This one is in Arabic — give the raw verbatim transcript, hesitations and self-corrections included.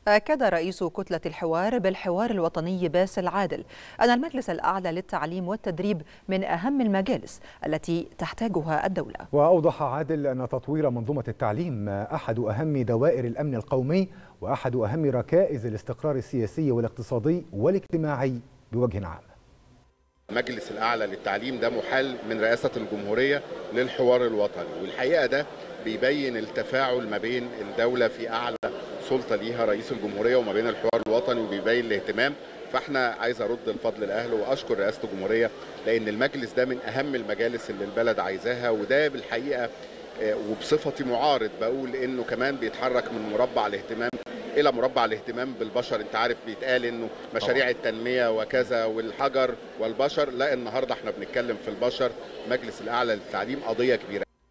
أكد رئيس كتلة الحوار بالحوار الوطني باسل عادل أن المجلس الأعلى للتعليم والتدريب من أهم المجالس التي تحتاجها الدولة. وأوضح عادل أن تطوير منظومة التعليم أحد أهم دوائر الأمن القومي وأحد أهم ركائز الاستقرار السياسي والاقتصادي والاجتماعي بوجه عام. المجلس الأعلى للتعليم ده محال من رئاسة الجمهورية للحوار الوطني، والحقيقة ده بيبين التفاعل ما بين الدولة في أعلى سلطة ليها رئيس الجمهورية وما بين الحوار الوطني، وبيبين الاهتمام. فاحنا عايز ارد الفضل لاهله واشكر رئاسة الجمهورية لأن المجلس ده من أهم المجالس اللي البلد عايزاها، وده بالحقيقة وبصفتي معارض بقول انه كمان بيتحرك من مربع الاهتمام الى مربع الاهتمام بالبشر. انت عارف بيتقال انه مشاريع التنميه وكذا والحجر والبشر، لا النهارده احنا بنتكلم في البشر. مجلس الاعلى للتعليم قضيه كبيره.